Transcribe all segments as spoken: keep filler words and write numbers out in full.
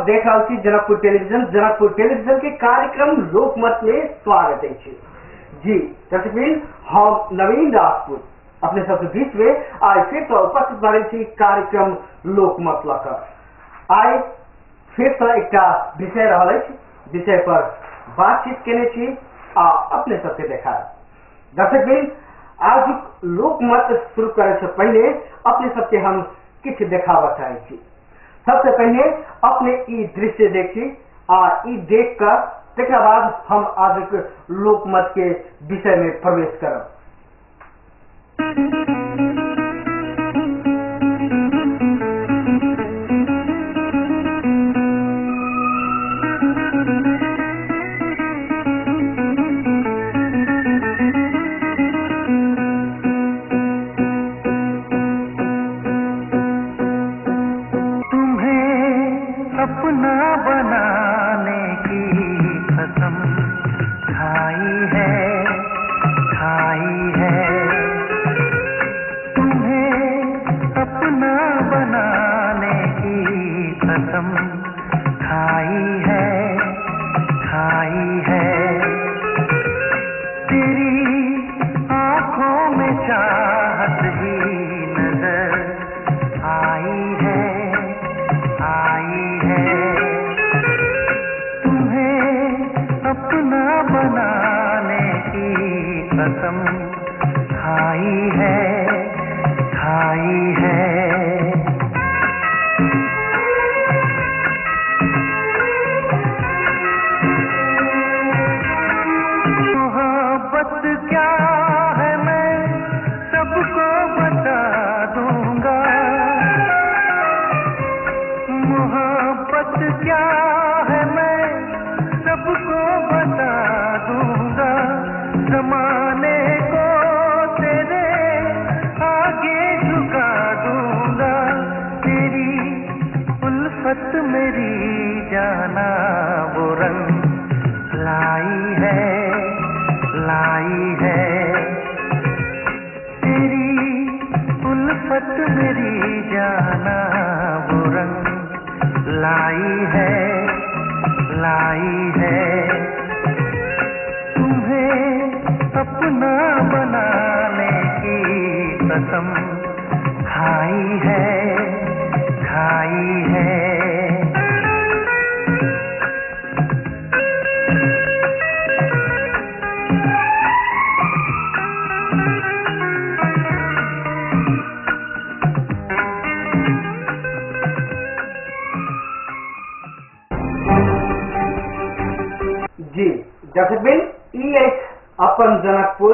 देख रहा छी जनकपुर टेलीविजन। जनकपुर टेलीविजन के कार्यक्रम लोकमत में स्वागत है जी। दर्शक हम नवीन राजपूत अपने सबसे बीच में आज फिर तो उपस्थित बने थी कार्यक्रम लोकमत लकर। आज फिर तो एक विषय रहा विषय पर बातचीत केने थी आ अपने सबके देखा। दर्शक आज लोकमत शुरू करे से पहले अपने सबके हम किछ देखावा चाहे छी। सबसे पहले अपने ई दृश्य देखी आ ई देख कर तेकरा बाद हम आज लोकमत के विषय में प्रवेश करब। अपन जनकपुर,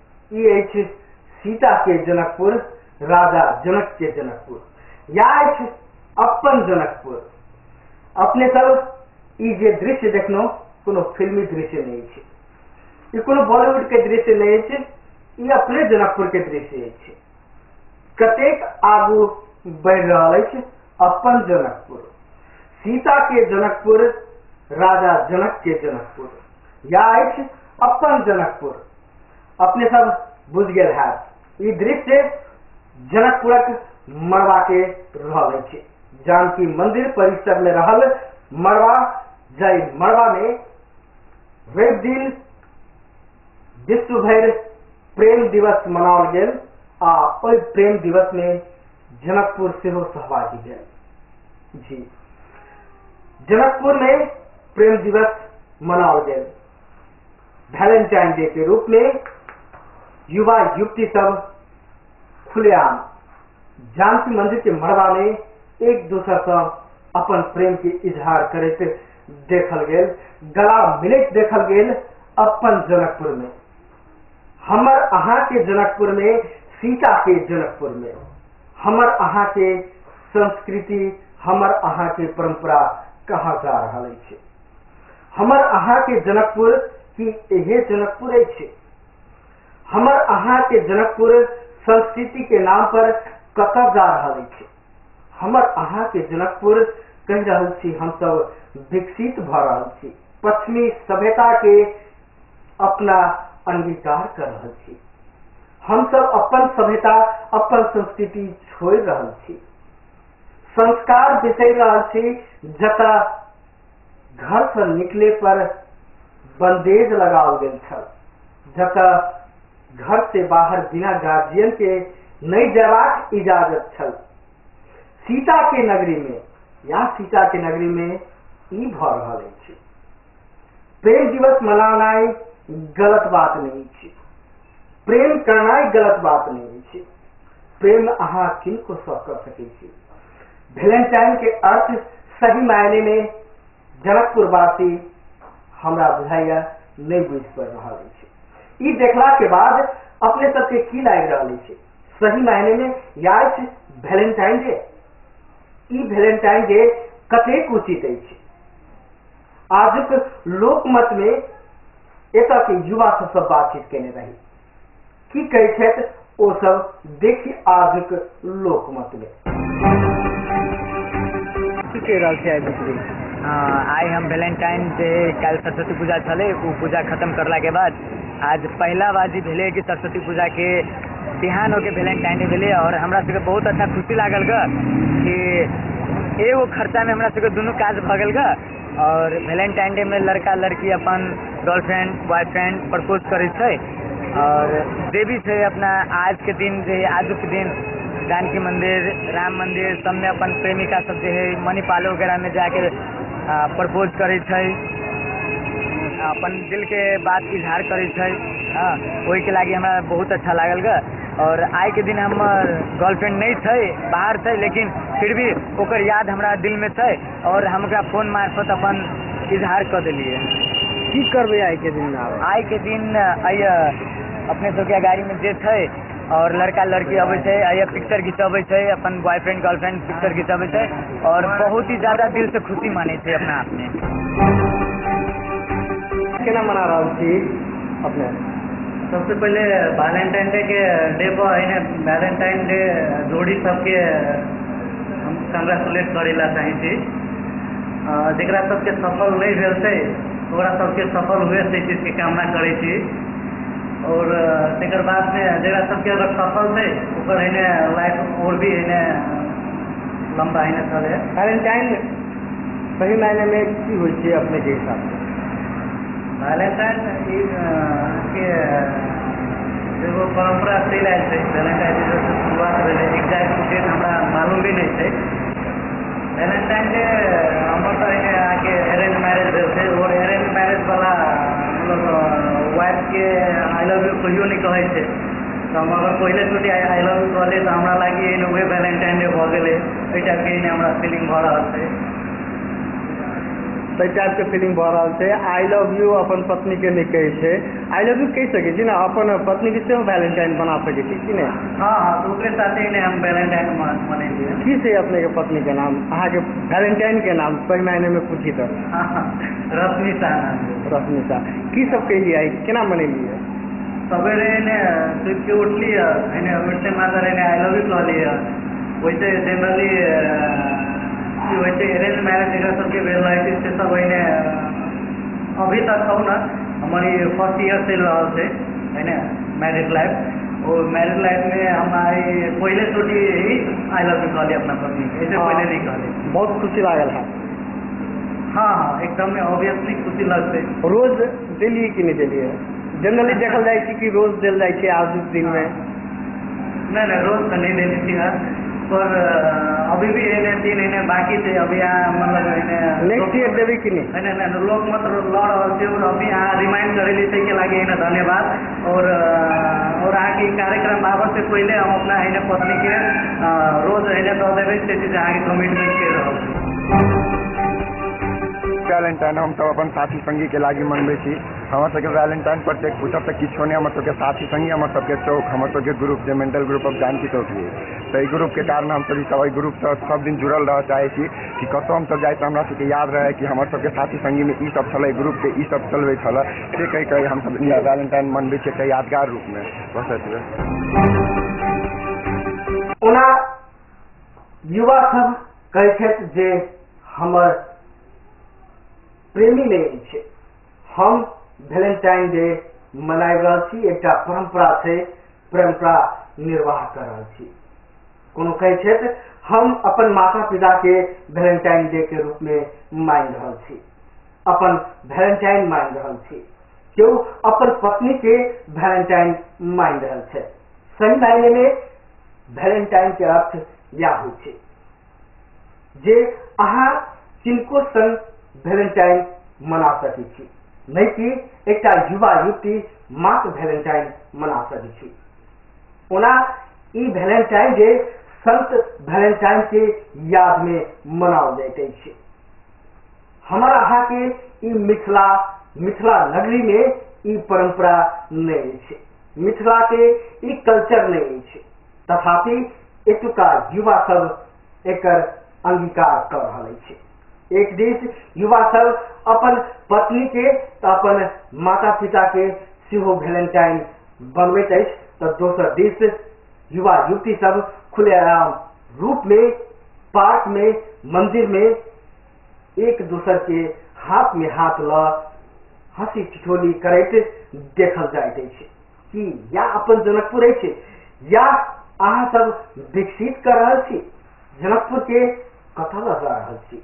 सीता के जनकपुर, राजा जनक के जनकपुर, या अपन जनकपुर। अपने सब ई जे दृश्य देखनो कोनो फिल्मी दृश्य नहीं है, ये कोनो बॉलीवुड के दृश्य नहीं है, ये अपने जनकपुर के दृश्य है। कतेक आगू बढ़ रहा है अपन जनकपुर, सीता के जनकपुर, राजा जनक के जनकपुर, या अपन जनकपुर। अपने सब बुझ गए है ई दृश्य जनकपुरक मड़वा के रहल है। जानकी मंदिर परिसर में रहल मड़वा, जय मड़वा में वे दिन विश्व भर प्रेम दिवस मनाओल गेल आ ओई प्रेम दिवस में जनकपुर सेहो सहभागी भेल जी। जनकपुर में प्रेम दिवस मनाओल गेल। वैलेंटाइन डे के रूप में युवा युवती सब खुलेआम जानकी मंदिर के मड़वा में एक दूसरे से अपन प्रेम के इजहार करते देखल गेल, गला मिलत देखल गेल। अपन जनकपुर में, हमर अहाँ के जनकपुर में, सीता के जनकपुर में, हमर अहाँ के संस्कृति, हमर अहाँ के परंपरा कहाँ जा रहा है। हमर अहाँ के जनकपुर की यह जनकपुर है। हमर अहाँ के जनकपुर संस्कृति के नाम पर कत जा रहा है। हमर अहाँ के जनकपुर कह रहा छी हम सब विकसित भ रहा छी, पश्चिमी सभ्यता के अपना अंगीकार कर रहा छी। हम सब अपन सभ्यता, अपन संस्कृति छोड़ रहा छी, संस्कार बिसर रहा छी, जता घर से निकले पर बंदेज लगाओ गेल छल, जतऽ घर से बाहर बिना गार्जियन के नहीं जयबाक इजाजत छल। सीता के नगरी में या सीता के नगरी में ई भ रहल अछि। प्रेम दिवस मनानाई गलत बात नहीं छै, प्रेम करनाई गलत बात नहीं छै। प्रेम अहाँ किनको सँ कर सकै छी। वैलेंटाइन के अर्थ सही मायने में जनकपुरवासी हमरा बुझाइया नहीं बुझ पा रहा है। ई देखला के बाद अपने सबके की लाग रहा है? सही मायने में याद वैलेंटाइन डे। ई वैलेंटाइन डे कतेक उचित अछि। आजुक लोकमत में एतऽ के युवा सब बातचीत केने रही, की कहै छथि ओ सब देखी आजुक लोकमत में। की कह रहल छै आइ? आई हम वैलेंटाइन डे कल सरस्वती पूजा चले, वो पूजा खत्म करला के बाद आज पहला बाजी भेले कि सरस्वती पूजा के बिहान होके वैलेंटाइन डे भेले। और हमरा सबके बहुत अच्छा खुशी लागल ग कि एगो खर्चा में हमरा सबके दुनू काज भ गेल ग। और वैलेंटाइन डे में लड़का लड़की अपन गर्लफ्रेंड बॉयफ्रेंड प्रपोज करे छै। और जे भी छै अपना आज के दिन जे आजुक के दिन जानकी मंदिर राम मंदिर सब में अपन प्रेमिका सब जे है मणिपाल वगैरह में जाके प्रपोज करे छै, अपन दिल के बात इजहार करे छै। हाँ, वही के लागी हमरा बहुत अच्छा लागल ग। और आई के दिन हमर गर्लफ्रेंड नहीं थे, बाहर थे, लेकिन फिर भी ओकर याद हमरा दिल में थे और हम ओकरा फोन मार्फत अपन इजहार कर दिलिए। की करबे आई के दिन? आई के दिन आइए अपने सबके गाड़ी में जे थे और लड़का लड़की अबै छै, आइए पिक्चर घिंचबै छै, अपन बॉयफ्रेंड गर्लफ्रेंड पिक्चर घिंचबै छै और बहुत ही ज्यादा दिल से खुशी माने छै अपना आप में। केना मना रहल छी अपने? सबसे पहले वैलेंटाइन डे के डे पर इन्हें वैलेंटाइन डे जोड़ी सबके हम कंग्रेचुलेट करेला चाहे छी। जरा सबके सफल नहीं भेल छै ओकरा सबके सफल हुए से चीज के कामना करे छी। और तकर बाद में जरा सबके अगर सफल थे ओकर इन्हें लाइफ और भी इन्हें लंबा इन्हें चले। वैलेंटाइन सही मायने में की होइ छै अपने के हिसाब से? वैलेंटाइन के एगो परंपरा चलि आयल छै। वैलेंटाइन डे से शुरुआत भेलै, एग्जैक्ट डेट हमरा मालूम भी नहीं छै। वैलेंटाइन डे हमर तो आके अरेंज मैरिज भेल छै और अरेंज मैरिज वाला मतलब वाइफ के आई लव यू कहियो नहीं कहै छै। तो हम अगर पहले छोटी आई लव यू कहले तो हमरा लगी उहे वैलेंटाइन डे भऽ गेलै। एहि टाइप के हमरा फीलिंग भऽ रहल छै। सही टाइप के फीलिंग भऽ रहल छै। आई लव यू अपन पत्नी के नहीं कहै छै, आई लव यू कह सकै छी ना, अपन पत्नी के सेहो वैलेंटाइन बना सकै छी कि नहीं? हाँ हाँ, तो ओकरे साथे ने हम वैलेंटाइन मनेलिए। की छै अपने के पत्नी के नाम? अहाँ के वैलेंटाइन के नाम सही मायने में पूछी तो? रश्मिता। रश्मिता। की सब कहलिए आई केना मनेलिए? सवेरे ने सुत के उठलिए, इन्हें उठते मात्र इन्हें आई लव यू कहलिए। वैसे जनरली वैसे अरेंज मैरिज जगह सबके भेल रहे से सब इन्हें अभी तक हो ना हमारी फर्स्ट ईयर चल रहा है इन्हें मैरिज लाइफ। और मैरिज लाइफ में हमारी पहले छोटी ही आई लव यू कहली अपना पत्नी, ऐसे पहले नहीं कहली। बहुत खुशी लागल है। हाँ हाँ, एकदम ऑब्वियसली खुशी लगते। रोज दिलिए कि नहीं दिलिए? जनरली देखल जाए कि रोज दिल जाए छै आज दिन में? नहीं नहीं, रोज तो नहीं दिली थी यार, पर अभी भी इन्हें तीन इन्हें बाकी थे। अभी यहाँ मतलब इन्हें नेक्स्ट ईयर देवी कि नहीं? नहीं नहीं, लोग मतलब लड़ रहे थे और अभी यहाँ रिमाइंड करेली थे के लगे इन्हें धन्यवाद। और और आगे कार्यक्रम आवर से पहले हम अपना इन्हें पत्नी के रोज इन्हें दो देवे से चीज आगे कमिटमेंट कर रहे। वैलेंटाइन हम सब अपन साथी संगी के लागी मनबे छी। हमर सबके वैलेंटाइन पर तक पूछब तक किछो नहीं, हमर सबके साथी संगी हमर सबके चौक हमर सबके ग्रुप जे मेंटल ग्रुप ऑफ जानकी चौक है, तो ई ग्रुप के कारण हम सब सब ग्रुप से सब दिन जुड़ल रह चाहे छी कि कतौ हम सब जाए तो हमरा सबके याद रहे कि हमर सबके साथी संगी में ई सब छले, ग्रुप के ई सब चलबे छले, से कहि कहि हम सब वैलेंटाइन मनबे छी के यादगार रूप में। बस एतबे। ओना युवा सब कहै छथि जे हमर प्रेमी नहीं छै, हम वैलेंटाइन डे मनाइ रहल छी, एकटा परंपरा छै, परंपरा निर्वाह कर रहल छी। कोनो कहै छथि हम अपन माता पिता के वैलेंटाइन डे के रूप में मान रहल छी। अपन वैलेंटाइन मान रहल छी, केओ अपन पत्नी के वैलेंटाइन मान रहल छै। सही मायने में वैलेंटाइन के अर्थ या होइ छै जे अहाँ किनको संग वैलेंटाइन मना सकै छी, नहीं कि एकटा युवा युवती मात्र वैलेंटाइन मना सकै छी। ओना ई वैलेंटाइन डे संत वैलेंटाइन के याद में मनाओल जाइत अछि। हमारा अहाँ के ई मिथिला मिथिला नगरी में ई परंपरा नहीं अछि, मिथिला के ई कल्चर नहीं अछि, तथापि एतुका युवा सब एकर अंगीकार कर रहल अछि। एक दिस युवा सब अपन पत्नी के तो अपन माता पिता के सेहो वैलेंटाइन बनबैत अछि, तो दोसर दिस युवा युवती सब खुलेआम रूप में पार्क में मंदिर में एक दूसर के हाथ में हाथ ल हंसी ठिठोली करैत देखल जाइत अछि कि या अपन जनकपुर अछि या अहाँ सब विकसित कर रहल छी, जनकपुर के कथा लगा रहल छी।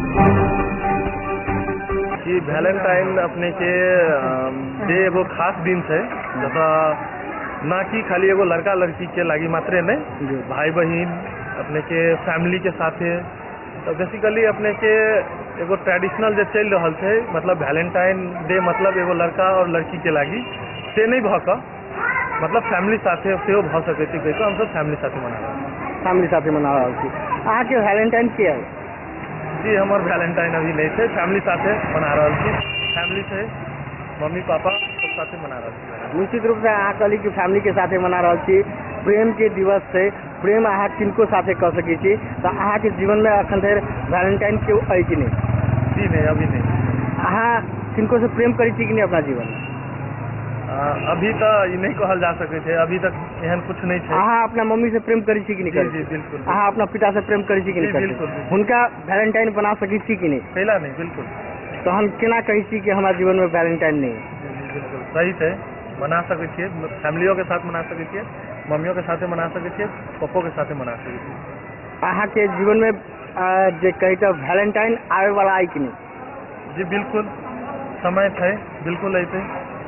कि वैलेंटाइन अपने के डे एगो खास दिन है, जैसा ना कि खाली एगो लड़का लड़की के लागी मात्रे नहीं, भाई बहन अपने के फैमिली के साथे। तो बेसिकली अपने के एगो ट्रेडिशनल जो चल रहा है, मतलब वैलेंटाइन डे मतलब एगो लड़का और लड़की के लागी से नहीं भक, मतलब फैमिली साथे से भ सके कह के हम सब फैमिली साथे मना रहा है। फैमिली साथे मना रहा छी। अहाँ के वैलेंटाइन के है? जी हमार वैलेंटाइन अभी नहीं थे, फैमिली साथे मना रहा छी। फैमिली से मम्मी पापा सब साथे मना रहा छी। निश्चित रूप से अहाँ कहली कि फैमिली के साथे मना रहा छी। प्रेम के दिवस से प्रेम अहाँ किनको साथे कर सके छी, तो अहाँ के जीवन में अखन धरि वैलेंटाइन के है कि नहीं? जी नहीं, अभी नहीं। अहाँ किनको से प्रेम करी छी कि नहीं अपना जीवन में? आ, अभी तो ये नहीं कहल जा सके थे, अभी तक एहन कुछ नहीं थे। अहाँ अपना मम्मी से प्रेम करी छी कि नहीं? जी, जी बिल्कुल। अहाँ अपना पिता से प्रेम करी छी कि नहीं? बिल्कुल। उनका वैलेंटाइन बना सके छी कि नहीं? पहला नहीं, बिल्कुल। तो हम केना कही छी कि हमारे जीवन में वैलेंटाइन नहीं है? बिल्कुल सही थे, मना सके छिए, फैमिलियों के साथ मना सके छिए, मम्मियों के साथ मना सके छिए, पप्पो के साथ मना सके छिए। अहाँ के जीवन में जे कही तो वैलेंटाइन आवे वाला आई कि नहीं? जी बिल्कुल, समय थे, बिल्कुल ऐसे।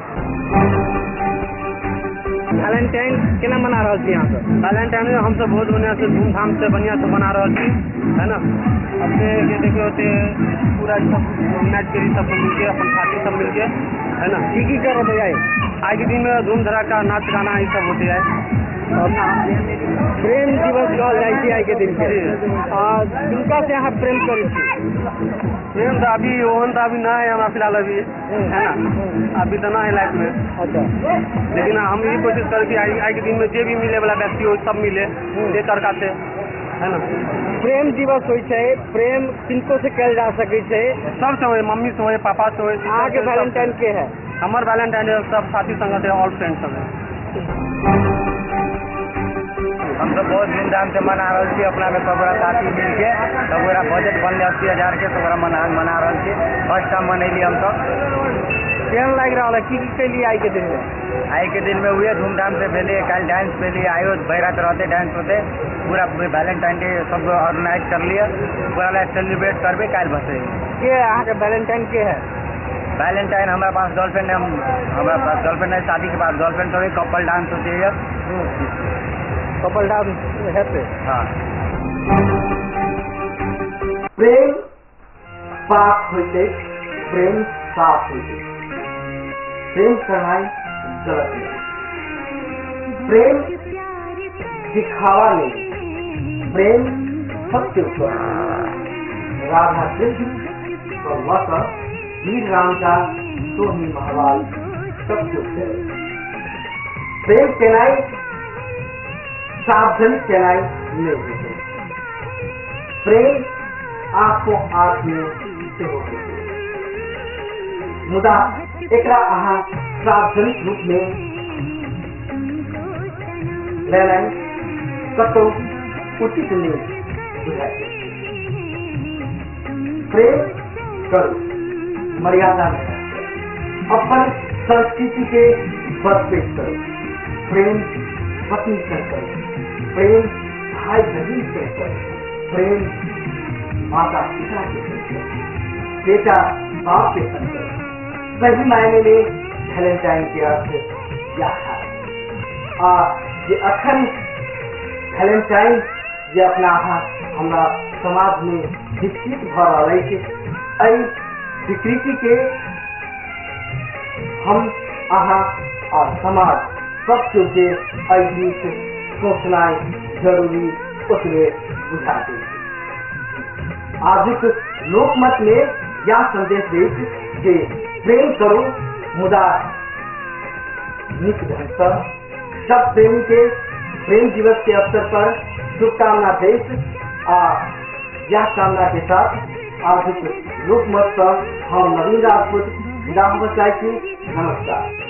वैलेंटाइन केना मना रहा छी यहाँ पर? वैलेंटाइन हम सब बहुत बढ़िया से धूमधाम से बढ़िया से मना रहा छी, है ना। अपने के देखे होते पूरा सब नाच करी सब मिलके, अपन साथी सब मिलके, है ना। की की कर रहे हैं? आज के दिन में धूम धड़ाका नाच गाना ये सब होते है। प्रेम दिवस कहल जाइ छै आइ के दिन के। किनका से अहाँ प्रेम करै छी? प्रेम तो अभी ओहन तो अभी ना है हमारा फिलहाल, अभी है ना, अभी तो ना है लाइफ में। अच्छा, लेकिन हम ये कोशिश करें कि आज के दिन में जो भी मिले वाला व्यक्ति हो सब मिले एक तरह से, है ना। प्रेम दिवस होइ छै, प्रेम किनको से कल जा सकै छै? सब से हो, मम्मी से हो, पापा से हो। अहाँ के वैलेंटाइन के है? हमार वैलेंटाइन सब साथी संगत है, ऑल फ्रेंड सब है। हम सब बहुत धूमधाम से मना रहा छी, अपना में सब साथी मिल के, सब पूरा बजट बन अस्सी हजार के सब मना मना रहा छी। फर्स्ट टाइम मनैली हम सब। केहन लग रहा है? की की कैली आई के दिन में? आई के दिन में हुए धूमधाम से भेले, कल डांस भेली, आयो बैरात रहते डांस होते, पूरा वैलेंटाइन डे सब ऑर्गेनाइज कर लिया, पूरा सेलिब्रेट करबे कल बसे। के अहाँ के वैलेंटाइन के है? वैलेंटाइन हमारे पास गर्लफ्रेंड है, हमारे पास गर्लफ्रेंड है, शादी के बाद गर्लफ्रेंड तो कपल डांस होती है। कपल डांस है? हाँ। प्रेम पाप होते, प्रेम साफ होते, प्रेम करना गलत नहीं, प्रेम दिखावा नहीं, प्रेम सत्य ऊपर। राधा कृष्ण और वह वीर राम का तो ही महावाल सब कुछ है। प्रेम कहनाई सावधानी कहनाई नहीं होते, प्रेम आंखों आंख में से होते, मुदा एकरा अहाँ सार्वजनिक रूप में लेनाइ कतौ उचित नहीं बुझाय। प्रेम करू, मर्यादा में अपन संस्कृति के बदपेश करो। प्रेम पत्नी से करो, प्रेम भाई बहन से करो, प्रेम माता पिता से करो, बेटा भाव के संदर्भ सही मायने में वैलेंटाइन के अर्थ व्याख्या आ जे अखन वैलेंटाइन जे अपना अहाँ हमरा समाज में विकसित भ रहा है एहि विकृति के हम अहाँ और समाज सबके जे एहि बीच सोचना जरूरी उतने बुझाते आजुक लोकमत में यह संदेश दे कि प्रेम करो मुदा निक ढंग से सब प्रेमी के प्रेम दिवस के अवसर पर शुभकामना देश आ यह कामना के साथ आजुक लोकमत पर हम नवीन राजपूत विदा होना चाहते। नमस्कार।